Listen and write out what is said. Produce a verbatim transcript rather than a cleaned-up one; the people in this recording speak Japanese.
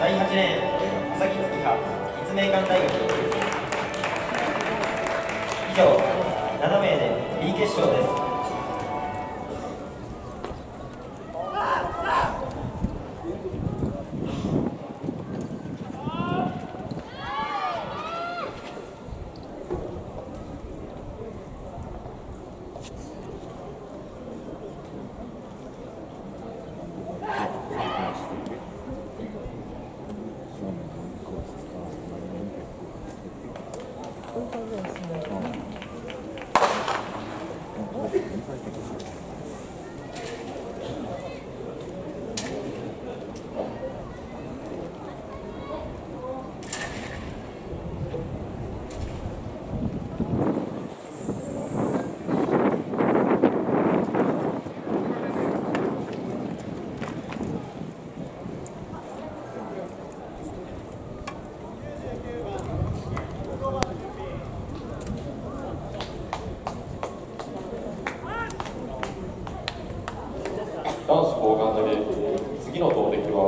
だいはちレーン、佐々木月葉、立命館大学。以上、なな名で B 決勝です。 男子砲丸投げ、次の投擲は